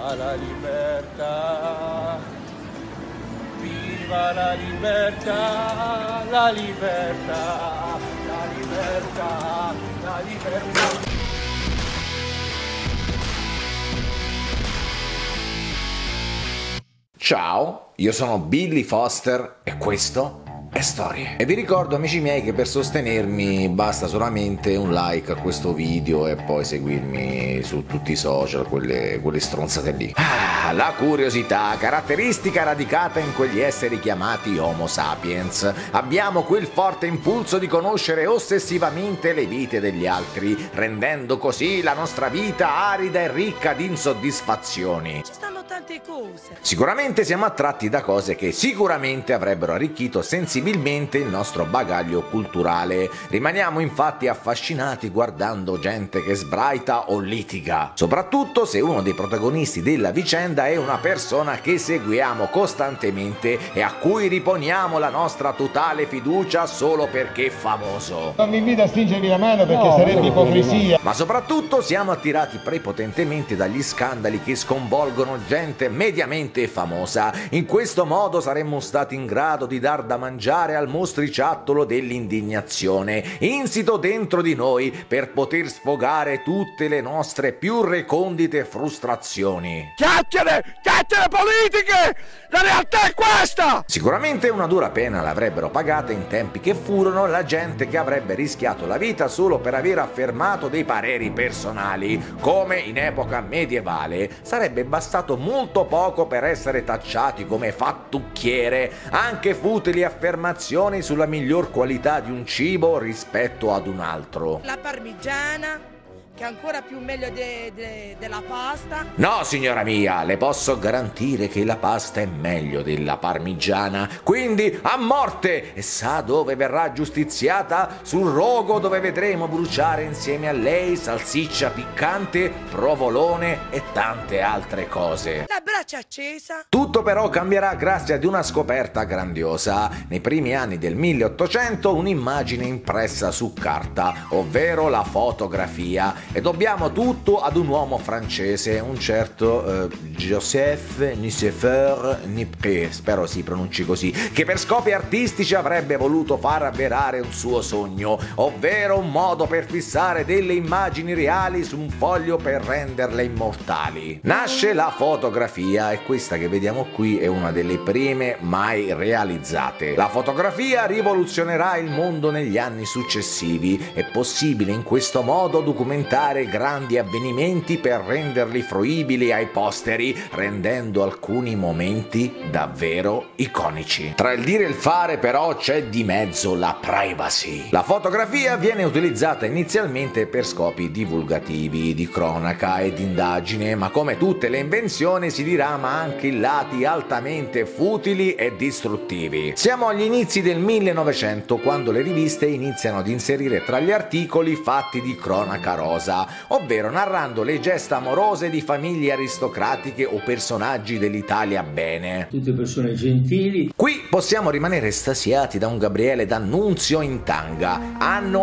la libertà, viva la libertà, la libertà, la libertà, la libertà. Ciao, io sono Billy Foster e questo è Storie. E vi ricordo, amici miei, che per sostenermi basta solamente un like a questo video e poi seguirmi su tutti i social, quelle stronzate lì. La curiosità, caratteristica radicata in quegli esseri chiamati Homo sapiens. Abbiamo quel forte impulso di conoscere ossessivamente le vite degli altri, rendendo così la nostra vita arida e ricca di insoddisfazioni. Ci stanno tante cose. Sicuramente siamo attratti da cose che sicuramente avrebbero arricchito sensibilmente il nostro bagaglio culturale. Rimaniamo infatti affascinati guardando gente che sbraita o litiga, soprattutto se uno dei protagonisti della vicenda è una persona che seguiamo costantemente e a cui riponiamo la nostra totale fiducia solo perché è famoso. Non vi invito a stringervi la mano perché sarebbe ipocrisia. Ma soprattutto siamo attirati prepotentemente dagli scandali che sconvolgono gente mediamente famosa. In questo modo saremmo stati in grado di dar da mangiare al mostriciattolo dell'indignazione, insito dentro di noi, per poter sfogare tutte le nostre più recondite frustrazioni. Chiacchiere politiche! La realtà è questa! Sicuramente una dura pena l'avrebbero pagata in tempi che furono la gente che avrebbe rischiato la vita solo per aver affermato dei pareri personali. Come in epoca medievale sarebbe bastato molto poco per essere tacciati come fattucchiere, anche futili affermazioni sulla miglior qualità di un cibo rispetto ad un altro. La parmigiana, che è ancora più meglio della pasta. No, signora mia, le posso garantire che la pasta è meglio della parmigiana, quindi a morte! E sa dove verrà giustiziata? Sul rogo, dove vedremo bruciare insieme a lei salsiccia piccante, provolone e tante altre cose. La brace accesa. Tutto però cambierà grazie ad una scoperta grandiosa. Nei primi anni del 1800 un'immagine impressa su carta, ovvero la fotografia. E dobbiamo tutto ad un uomo francese, un certo Joseph Nicephore, spero si pronunci così, che per scopi artistici avrebbe voluto far avverare un suo sogno, ovvero un modo per fissare delle immagini reali su un foglio per renderle immortali. Nasce la fotografia e questa che vediamo qui è una delle prime mai realizzate. La fotografia rivoluzionerà il mondo negli anni successivi. È possibile in questo modo documentare grandi avvenimenti per renderli fruibili ai posteri, rendendo alcuni momenti davvero iconici. Tra il dire e il fare però c'è di mezzo la privacy. La fotografia viene utilizzata inizialmente per scopi divulgativi, di cronaca e di indagine, ma come tutte le invenzioni si dirama anche in lati altamente futili e distruttivi. Siamo agli inizi del 1900, quando le riviste iniziano ad inserire tra gli articoli fatti di cronaca rosa, ovvero narrando le gesta amorose di famiglie aristocratiche o personaggi dell'Italia bene. Tutte persone gentili. Qui possiamo rimanere estasiati da un Gabriele D'Annunzio in tanga, anno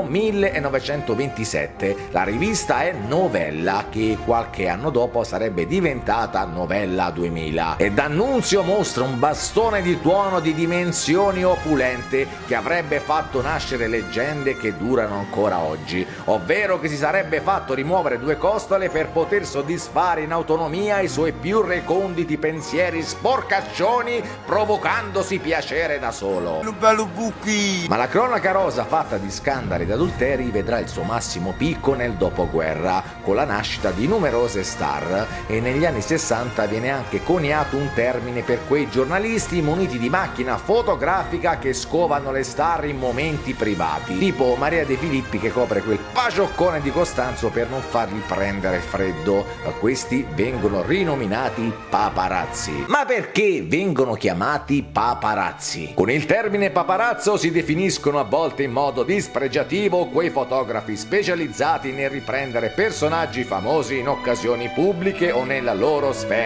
1927. La rivista è Novella, che qualche anno dopo sarebbe diventata Novella 2000. E D'Annunzio mostra un bastone di tuono di dimensioni opulente che avrebbe fatto nascere leggende che durano ancora oggi, ovvero che si sarebbe fatto rimuovere due costole per poter soddisfare in autonomia i suoi più reconditi pensieri sporcaccioni, provocandosi piacere da solo. Ma la cronaca rosa fatta di scandali ed adulteri vedrà il suo massimo picco nel dopoguerra, con la nascita di numerose star, e negli anni 60 viene anche coniato un termine per quei giornalisti muniti di macchina fotografica che scovano le star in momenti privati, tipo Maria De Filippi che copre quel pacioccone di Costanzo per non fargli prendere freddo. Questi vengono rinominati paparazzi. Ma perché vengono chiamati paparazzi? Con il termine paparazzo si definiscono a volte in modo dispregiativo quei fotografi specializzati nel riprendere personaggi famosi in occasioni pubbliche o nella loro sfera privata.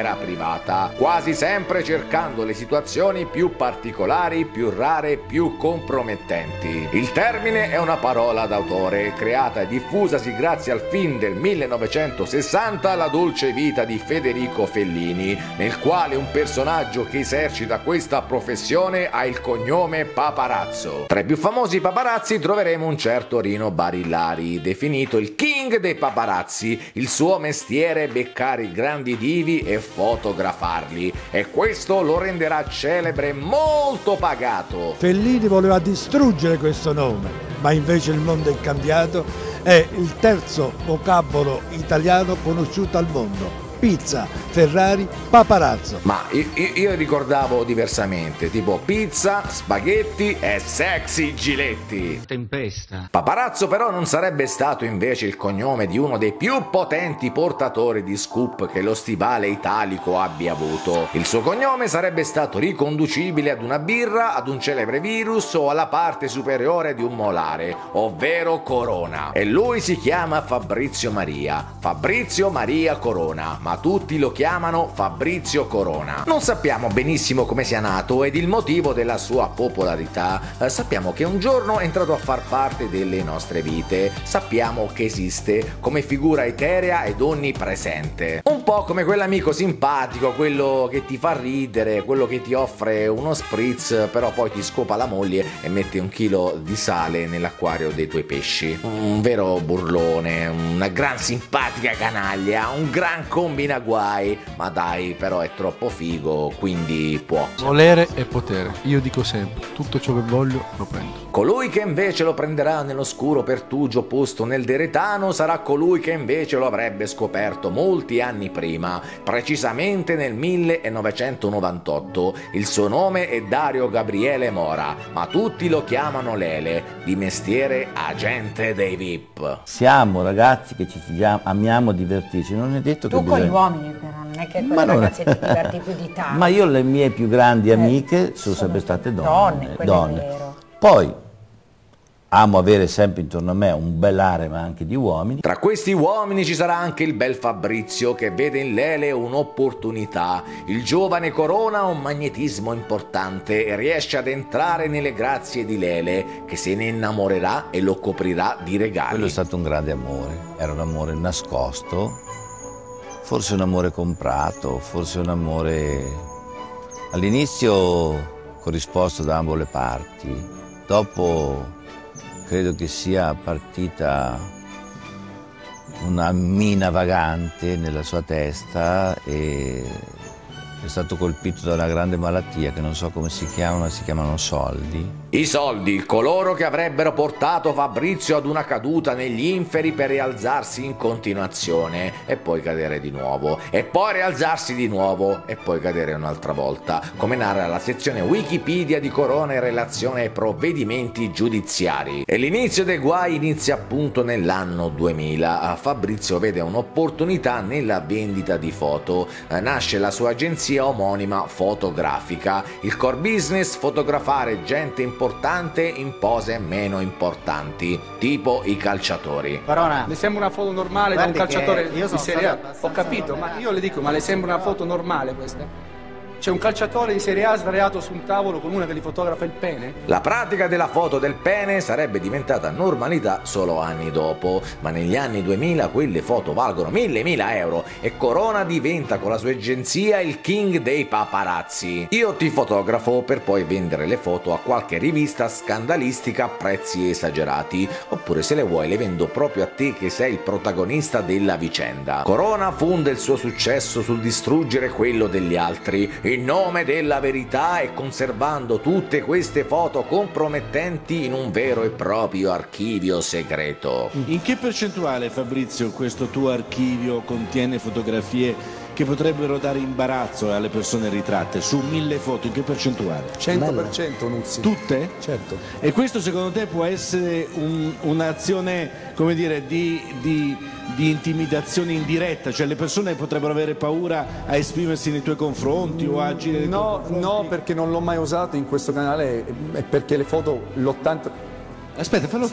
elaborata, quasi sempre cercando le situazioni più particolari, più rare, più compromettenti. Il termine è una parola d'autore, creata e diffusasi grazie al film del 1960 La dolce vita di Federico Fellini, nel quale un personaggio che esercita questa professione ha il cognome Paparazzo. Tra i più famosi paparazzi troveremo un certo Rino Barillari, definito il king dei paparazzi. Il suo mestiere è beccare i grandi divi e fotografarli, e questo lo renderà celebre, molto pagato. Fellini voleva distruggere questo nome, ma invece il mondo è cambiato. È il terzo vocabolo italiano conosciuto al mondo: pizza, Ferrari, paparazzo. Ma io ricordavo diversamente, tipo pizza, spaghetti e sexy giletti. Tempesta. Paparazzo però non sarebbe stato invece il cognome di uno dei più potenti portatori di scoop che lo stivale italico abbia avuto. Il suo cognome sarebbe stato riconducibile ad una birra, ad un celebre virus o alla parte superiore di un molare, ovvero Corona. E lui si chiama Fabrizio Maria Corona, ma tutti lo chiamano Fabrizio Corona. Non sappiamo benissimo come sia nato ed il motivo della sua popolarità. Sappiamo che un giorno è entrato a far parte delle nostre vite. Sappiamo che esiste come figura eterea ed onnipresente. Un po' come quell'amico simpatico, quello che ti fa ridere, quello che ti offre uno spritz, però poi ti scopa la moglie e mette 1 chilo di sale nell'acquario dei tuoi pesci. Un vero burlone, una gran simpatica canaglia, un gran combinaguai, ma dai, però è troppo figo, quindi può. Volere e potere. Io dico sempre, tutto ciò che voglio lo prendo. Colui che invece lo prenderà nell'oscuro pertugio posto nel deretano sarà colui che invece lo avrebbe scoperto molti anni prima, precisamente nel 1998. Il suo nome è Dario Gabriele Mora, ma tutti lo chiamano Lele, di mestiere agente dei VIP. Siamo ragazzi che amiamo divertirci, non è detto che tu con gli uomini però, non è che con le ragazze ti diverti più di tanto. Ma io le mie più grandi amiche sono sempre state donne. È vero. Poi amo avere sempre intorno a me un bel harem anche di uomini. Tra questi uomini ci sarà anche il bel Fabrizio, che vede in Lele un'opportunità. Il giovane Corona ha un magnetismo importante e riesce ad entrare nelle grazie di Lele, che se ne innamorerà e lo coprirà di regali. Quello è stato un grande amore, era un amore nascosto, forse un amore comprato, forse un amore all'inizio corrisposto da ambo le parti, dopo credo che sia partita una mina vagante nella sua testa e è stato colpito da una grande malattia che non so come si chiama, si chiamano soldi. I soldi, coloro che avrebbero portato Fabrizio ad una caduta negli inferi per rialzarsi in continuazione e poi cadere di nuovo, e poi rialzarsi di nuovo e poi cadere un'altra volta, come narra la sezione Wikipedia di Corona in relazione ai provvedimenti giudiziari. E l'inizio dei guai inizia appunto nell'anno 2000. Fabrizio vede un'opportunità nella vendita di foto, nasce la sua agenzia omonima fotografica. Il core business: fotografare gente importante in pose meno importanti, tipo i calciatori. Corona, le sembra una foto normale da un calciatore di Serie A? Ho capito, ma io le dico, ma le sembra una foto normale questa? C'è un calciatore di Serie A sdraiato su un tavolo con una che gli fotografa il pene? La pratica della foto del pene sarebbe diventata normalità solo anni dopo, ma negli anni 2000 quelle foto valgono 1000 euro e Corona diventa con la sua agenzia il king dei paparazzi. Io ti fotografo per poi vendere le foto a qualche rivista scandalistica a prezzi esagerati, oppure se le vuoi le vendo proprio a te che sei il protagonista della vicenda. Corona fonda il suo successo sul distruggere quello degli altri, in nome della verità, e conservando tutte queste foto compromettenti in un vero e proprio archivio segreto. In che percentuale, Fabrizio, questo tuo archivio contiene fotografie che potrebbero dare imbarazzo alle persone ritratte? Su 1000 foto, in che percentuale? 100%, Nuzzi. Tutte? Certo. E questo secondo te può essere un'azione, come dire, di intimidazione indiretta? Cioè le persone potrebbero avere paura a esprimersi nei tuoi confronti o a agire nei tuoi confronti? No, perché non l'ho mai usato in questo canale e perché le foto, l'80... Aspetta, fallo finire.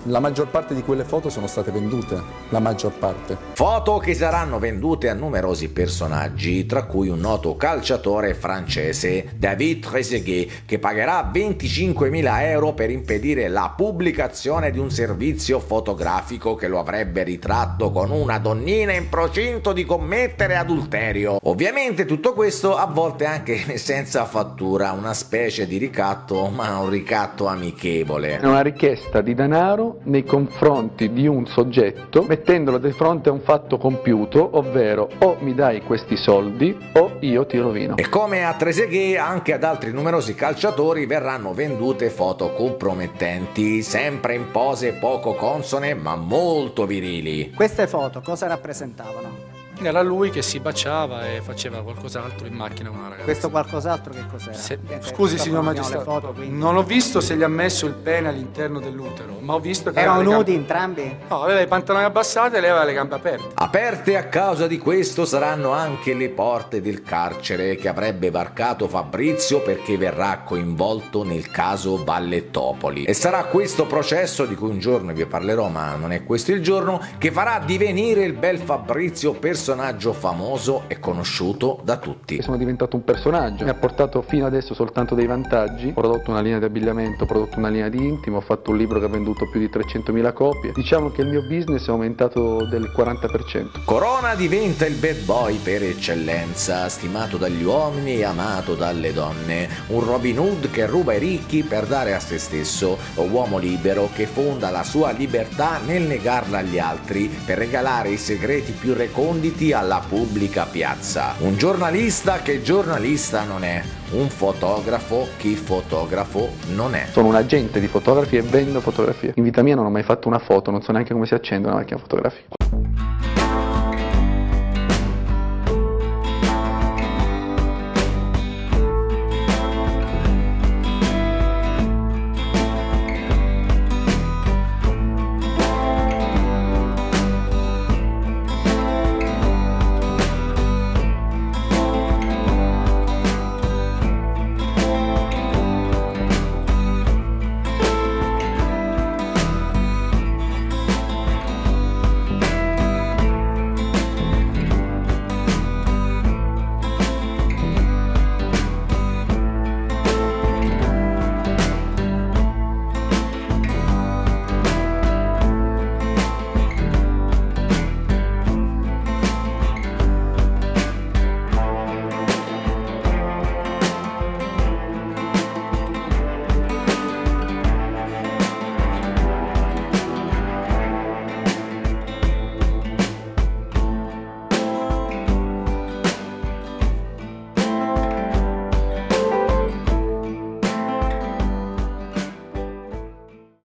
La maggior parte di quelle foto sono state vendute, la maggior parte. Foto che saranno vendute a numerosi personaggi, tra cui un noto calciatore francese, David Trezeguet, che pagherà 25.000 euro per impedire la pubblicazione di un servizio fotografico che lo avrebbe ritratto con una donnina in procinto di commettere adulterio. Ovviamente tutto questo a volte anche senza fattura, una specie di ricatto, ma un ricatto amichevole. È una richiesta di denaro nei confronti di un soggetto, mettendolo di fronte a un fatto compiuto, ovvero o mi dai questi soldi o io ti rovino. E come a Trezeguet, anche ad altri numerosi calciatori verranno vendute foto compromettenti, sempre in pose poco consone ma molto virili. Queste foto cosa rappresentavano? Era lui che si baciava e faceva qualcos'altro in macchina con una ragazza. Questo qualcos'altro che cos'era? Scusi signor magistrato, non ho visto se gli ha messo il pene all'interno dell'utero, ma ho visto che erano nudi entrambi? No, aveva i pantaloni abbassati e lei aveva le gambe aperte. Aperte a causa di questo saranno anche le porte del carcere che avrebbe varcato Fabrizio perché verrà coinvolto nel caso Valletopoli. E sarà questo processo, di cui un giorno vi parlerò ma non è questo il giorno, che farà divenire il bel Fabrizio personaggio famoso e conosciuto da tutti. Sono diventato un personaggio, mi ha portato fino adesso soltanto dei vantaggi, ho prodotto una linea di abbigliamento, ho prodotto una linea di intimo, ho fatto un libro che ha venduto più di 300.000 copie, diciamo che il mio business è aumentato del 40%. Corona diventa il bad boy per eccellenza, stimato dagli uomini e amato dalle donne, un Robin Hood che ruba ai ricchi per dare a se stesso, o uomo libero che fonda la sua libertà nel negarla agli altri per regalare i segreti più reconditi alla pubblica piazza. Un giornalista che giornalista non è, un fotografo che fotografo non è. Sono un agente di fotografi e vendo fotografie. In vita mia non ho mai fatto una foto, non so neanche come si accende una macchina fotografica.